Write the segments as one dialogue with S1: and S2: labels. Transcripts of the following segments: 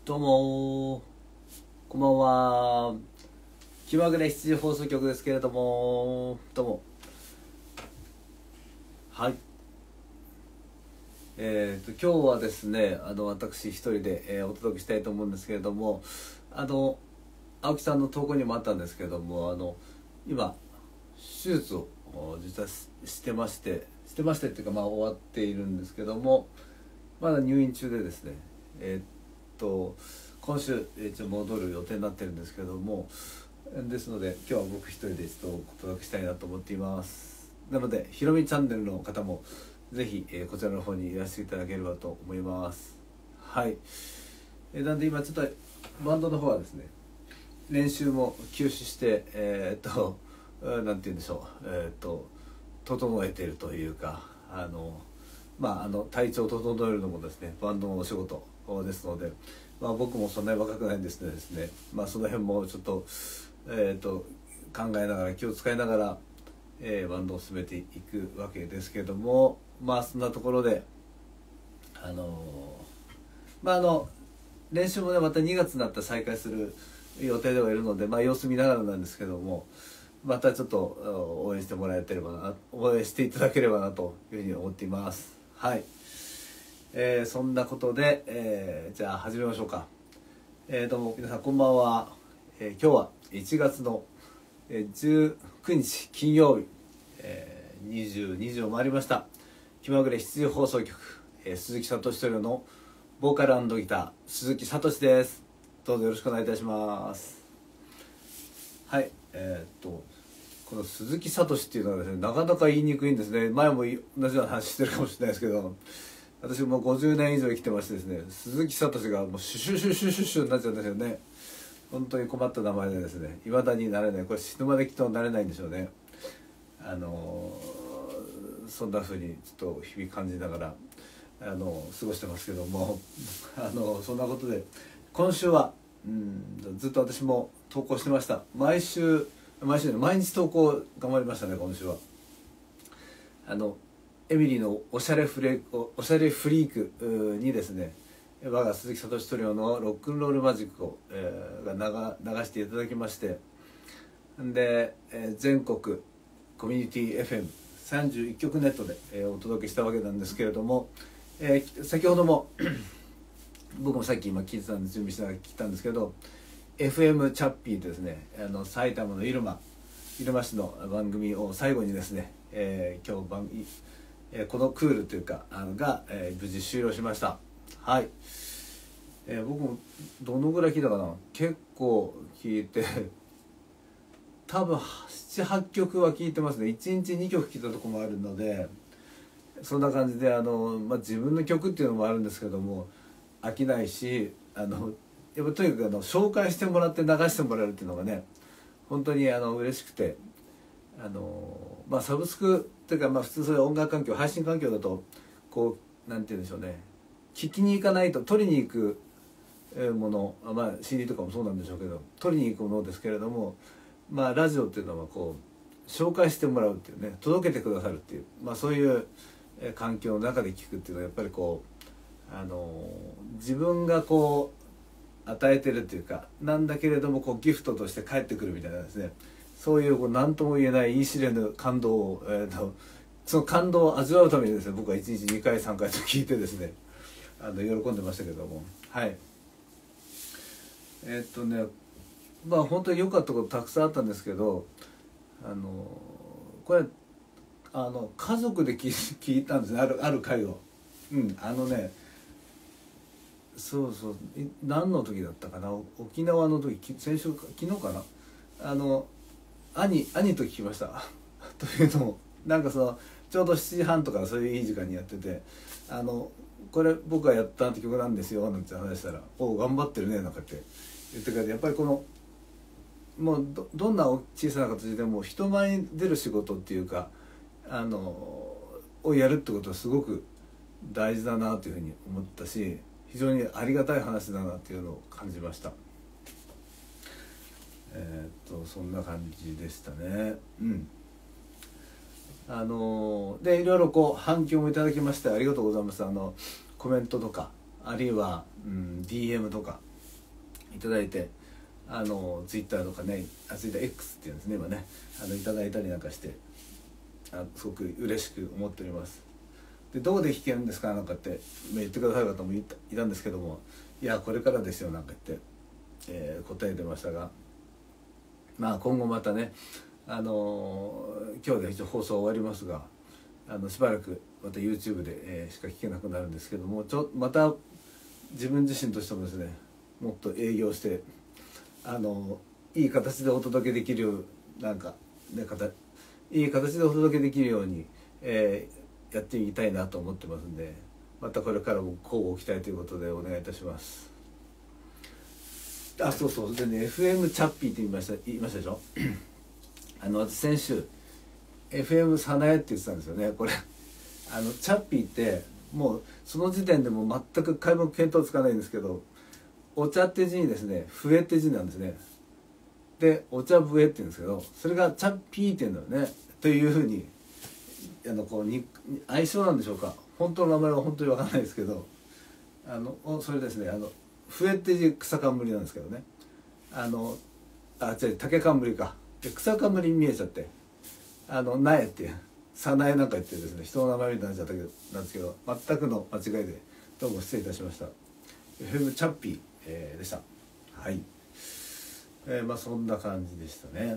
S1: どうもこんばんは。気まぐれ7時放送局ですけれども、どうも。はい。今日はですね、私一人で、お届けしたいと思うんですけれども、青木さんの投稿にもあったんですけれども、今手術を実はしてましてっていうか、終わっているんですけども、まだ入院中でですね、今週、戻る予定になってるんですけども、ですので今日は僕一人でお届けしたいなと思っています。なのでひろみチャンネルの方もぜひ、こちらの方にいらしていただければと思います。はい。なんで今ちょっとバンドの方はですね、練習も休止してなんて言うんでしょう、整えているというか、体調を整えるのもですねバンドのお仕事ですので、僕もそんなに若くないんですね、その辺もちょっと、考えながら気を使いながら、バンドを進めていくわけですけれども、そんなところで練習もねまた2月になったら再開する予定ではいるので、様子見ながらなんですけども、またちょっと応援していただければなというふうに思っています。はい。そんなことで、じゃあ始めましょうか。どうも皆さんこんばんは。今日は1月の19日金曜日、22時を回りました。気まぐれ7時放送局、鈴木聡トリオのボーカル&ギター鈴木聡です。どうぞよろしくお願いいたします。はい。この鈴木聡っていうのはですね、なかなか言いにくいんですね。前も同じような話してるかもしれないですけど、私も50年以上生きてましてですね、鈴木聡がもうシュシュシュシュシュシュになっちゃうんですよね。本当に困った名前でですね、未だになれない。これ死ぬまできっとなれないんでしょうね。そんな風にちょっと日々感じながら過ごしてますけどもそんなことで今週はずっと私も投稿してました。毎日投稿頑張りましたね。今週はエミリーのおしゃれフリークにですね、我が鈴木聡トリオのロックンロールマジックを、流していただきまして、で、全国コミュニティ FM31 局ネットで、お届けしたわけなんですけれども、先ほども僕もさっき今聞いてたんで準備しながら聞いたんですけど、 FM チャッピーとですね、埼玉の入間市の番組を最後にですね、今日このクールというかが、無事終了しました。はい。僕もどのぐらい聞いたかな、結構聞いて多分 7,8 曲は聞いてますね。1日2曲聞いたとこもあるので、そんな感じで自分の曲っていうのもあるんですけども飽きないし、やっぱとにかく紹介してもらって流してもらえるっていうのがね本当に嬉しくて、サブスクっていうか、普通そういう音楽環境配信環境だとこうなんて言うんでしょうね、聞きに行かないと取りに行くもの、CD とかもそうなんでしょうけど取りに行くものですけれども、ラジオっていうのはこう紹介してもらうっていうね、届けてくださるっていう、そういう環境の中で聞くっていうのはやっぱりこう自分がこう与えてるっていうかなんだけれどもこうギフトとして返ってくるみたいなですね、そういう何とも言えない言い知れぬ感動を、その感動を味わうためにですね、僕は1日2回3回と聞いてですね喜んでましたけども、はい。本当に良かったことたくさんあったんですけど、これ家族で聞いたんですね、ある回を。そう何の時だったかな、沖縄の時、昨日かな、兄と聞きましたというのもちょうど7時半とかそういういい時間にやってて、これ僕がやったって曲なんですよなんて話したら「おお頑張ってるね」なんかって言ってくれて、やっぱりこのもうどんな小さな形でも人前に出る仕事っていうかをやるってことはすごく大事だなというふうに思ったし、非常にありがたい話だなっていうのを感じました。そんな感じでしたね。でいろいろこう反響もいただきましてありがとうございます。コメントとかあるいは、DM とかいただいて、ツイッターとかね、ツイッター X っていうんですね今ね、いただいたりなんかして、すごく嬉しく思っております。でどこで弾けるんですかなんかって言ってくださる方もいたんですけども、いやこれからですよなんか言って、答えてましたが、まあ今後またね、今日で一応放送終わりますが、しばらくまた YouTube で、しか聞けなくなるんですけども、また自分自身としてもですね、もっと営業していい形でお届けできるようなんかねいい形でお届けできるように、やっていきたいなと思ってますんで、またこれからも乞うご期待ということでお願いいたします。そうそうでね、 FM チャッピーって言いましたでしょ私先週 FM サナエって言ってたんですよね。これチャッピーってもうその時点でもう全く皆目見当つかないんですけど、お茶って字にですね、笛って字なんですね。でお茶笛って言うんですけど、それがチャッピーって言うんだよねというふうに相性なんでしょうか。本当の名前は本当に分かんないですけど、それですね、笛って字草冠なんですけどね、違う竹冠か、で草冠に見えちゃって、苗って早苗なんか言ってですね、人の名前みたいになっちゃったけどなんですけど、全くの間違いでどうも失礼いたしました。FM チャッピー、でした。はい、まあそんな感じでしたね。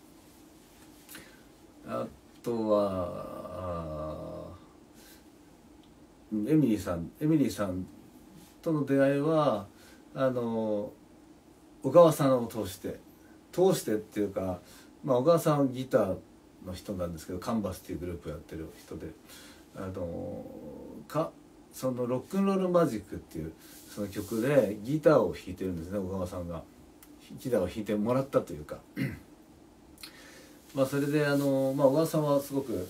S1: あとはエミリーさんとの出会いは小川さんを通してっていうか、まあ、小川さんはギターの人なんですけど、カンバスっていうグループをやってる人で、そのロックンロールマジックっていうその曲でギターを弾いてるんですね。小川さんがギターを弾いてもらったというかまあそれで小川さんはすごく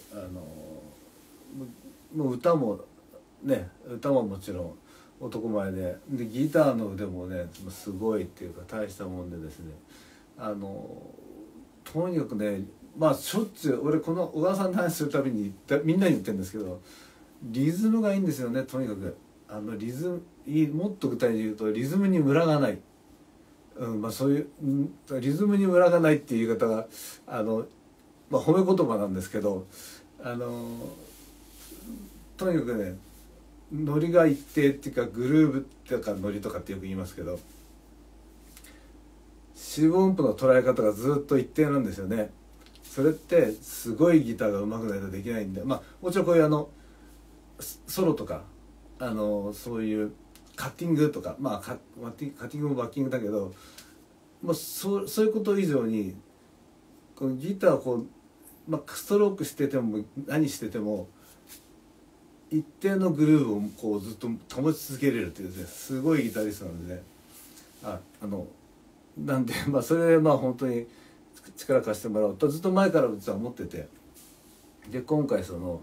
S1: もう歌ももちろん男前でギターの腕もねすごいっていうか大したもんでですね、とにかくね、まあしょっちゅう俺この小川さんの話するたびにみんなに言ってるんですけど、リズムがいいんですよね。とにかくもっと具体に言うとリズムにムラがない、まあそういうリズムにムラがないっていう言い方がまあ褒め言葉なんですけど、とにかくねノリが一定っていうか、グルーブとかノリとかってよく言いますけど、四分音符の捉え方がずっと一定なんですよね。それってすごいギターが上手くないとできないんで、まあもちろんこういうソロとかそういうカッティングとか、まあカッティングもバッキングだけど、まあ、そういうこと以上にこのギターをこう、まあ、ストロークしてても何してても一定のグルーヴをこうずっと保ち続けれるっていうですね、すごいギタリストなんでね、なんでまあそれでまあ本当に力貸してもらおうとずっと前から実は思ってて、で今回その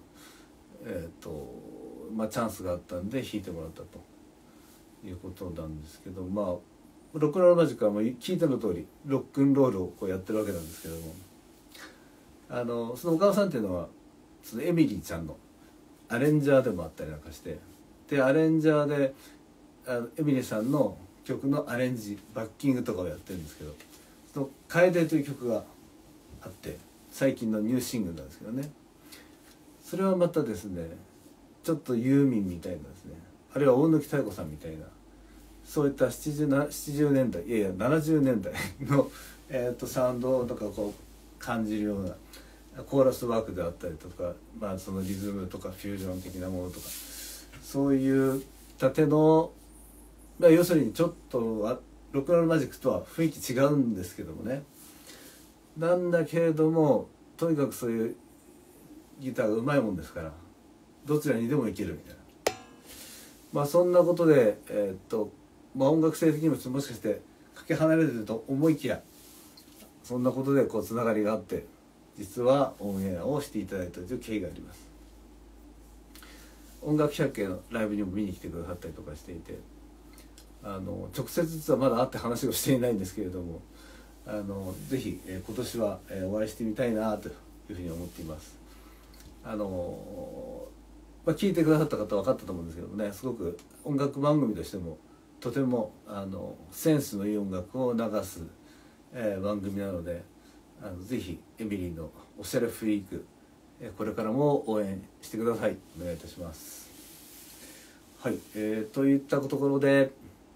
S1: まあチャンスがあったんで弾いてもらったということなんですけど、まあロックンロールマジックはもう聞いての通りロックンロールをこうやってるわけなんですけども、その岡田さんっていうのはそのエミリーちゃんのアレンジャーでもあったりなんかして、でアレンジャーでエミリーさんの曲のアレンジバッキングとかをやってるんですけど、その「楓」という曲があって、最近のニューシングルなんですけどね、それはまたですねちょっとユーミンみたいなですね、あるいは大貫妙子さんみたいな、そういった70年代いやいや70年代の、サウンドとかこう感じるようなコーラスワークであったりとか、まあ、そのリズムとかフュージョン的なものとか、そういう縦の、まあ、要するにちょっとロックンロールマジックとは雰囲気違うんですけどもね、なんだけれどもとにかくそういうギターがうまいもんですから、どちらにでもいけるみたいな、まあそんなことでまあ、音楽性的にももしかしてかけ離れてると思いきや、そんなことでこうつながりがあって実はオンエアをしていただいたという経緯があります。音楽百景のライブにも見に来てくださったりとかしていて、直接実はまだ会って話をしていないんですけれども、ぜひ、今年は、お会いしてみたいなというふうに思っています。まあ、聞いてくださった方は分かったと思うんですけどもね、すごく音楽番組としてもとてもセンスのいい音楽を流す、番組なのでぜひエミリーのおしゃれフリーク、これからも応援してください。お願いいたします。はい、といったところで、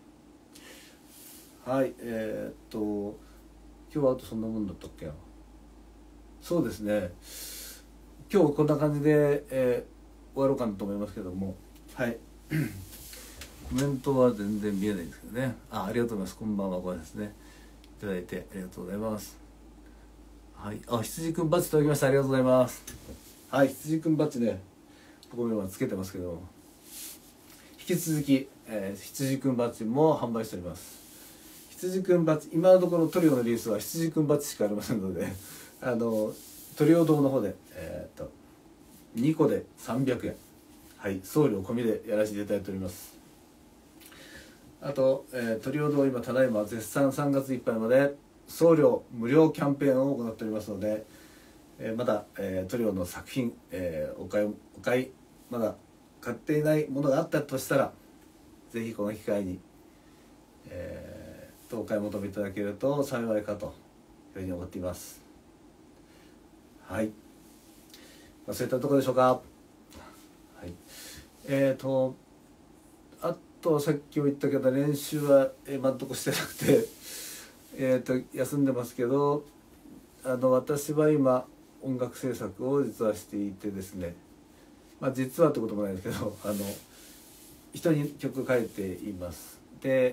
S1: はい今日はあとそんなもんだったっけな。そうですね、今日こんな感じで、終わろうかなと思いますけども、はいコメントは全然見えないんですけどね。ありがとうございます。こんばんは。ごめんなさいね、いただいてありがとうございます。はい、羊くんバッジいただきました。ありがとうございます。はい、羊くんバッジね、僕も今つけてますけど、引き続き、羊くんバッジも販売しております。羊くんバッジ、今のところトリオのリリースは羊くんバッジしかありませんのでトリオ堂の方で2個で300円、はい、送料込みでやらせていただいております。あと、トリオ堂今ただいま絶賛3月いっぱいまで送料無料キャンペーンを行っておりますので、まだ、トリオの作品、お買いまだ買っていないものがあったとしたらぜひこの機会に、お買い求めいただけると幸いかというふうに思っています。はい、そういったところでしょうか。はい、あとさっきも言ったけど練習は今んとこしてなくて休んでますけど、私は今音楽制作を実はしていてですね、実はってこともないですけど人に曲書いています。で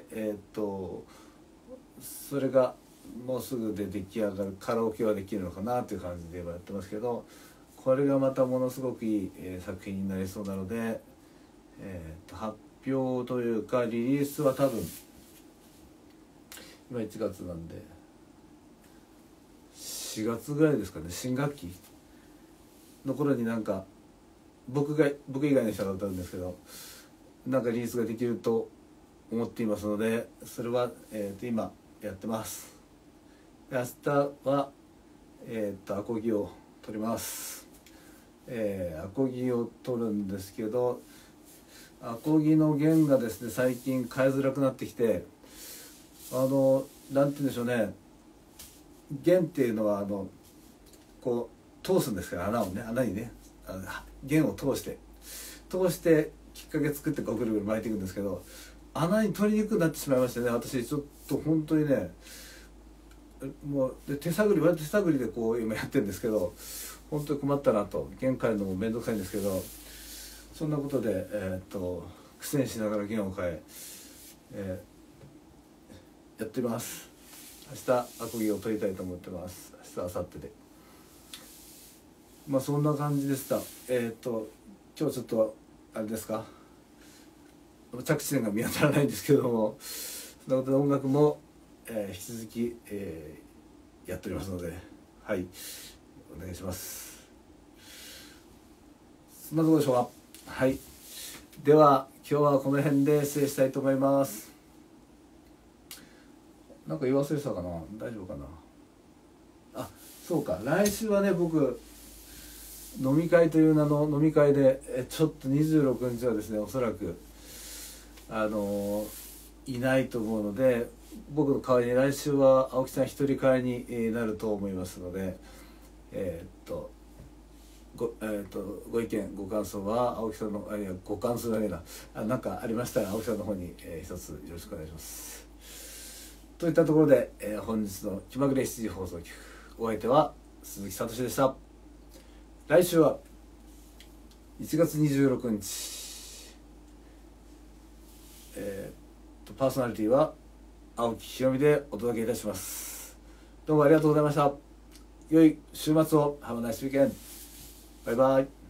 S1: それがもうすぐで出来上がる、カラオケはできるのかなという感じでやってますけど、これがまたものすごくいい、作品になりそうなので、発表というかリリースは多分今1月なんで4月ぐらいですかね、新学期の頃になんか僕以外の人が歌うんですけど、なんかリリースができると思っていますので、それは、今やってます。明日はアコギを取ります。アコギを取るんですけど、アコギの弦がですね最近変えづらくなってきて、なんて言うんでしょうね、弦っていうのはこう通すんですから、穴にね弦を通してきっかけ作ってこうぐるぐる巻いていくんですけど、穴に取りにくくなってしまいましてね、私ちょっと本当にね、もうで割と手探りでこう今やってるんですけど、本当に困ったなと、弦変えるのも面倒くさいんですけど、そんなことで苦戦しながら弦を変えやってます。明日アコギを取りたいと思ってます。明日明後日でそんな感じでした。今日ちょっとあれですか、着地点が見当たらないんですけども、そんなことで音楽も、引き続き、やっておりますので、はい、お願いします。そんなところでしょうか。はい、では今日はこの辺で失礼したいと思います。なんか言い忘れてたかな、大丈夫かな。そうか、来週はね僕飲み会という名の飲み会でちょっと26日はですねおそらくいないと思うので、僕の代わりに来週は青木さん一人会になると思いますので、ご意見ご感想は青木さんのご感想だけだ何かありましたら青木さんの方に、一つよろしくお願いします。といったところで、本日の気まぐれ7時放送局、お相手は鈴木聡でした。来週は1月26日、パーソナリティは青木ひろみでお届けいたします。どうもありがとうございました。良い週末を。Have a nice weekend. バイバイ。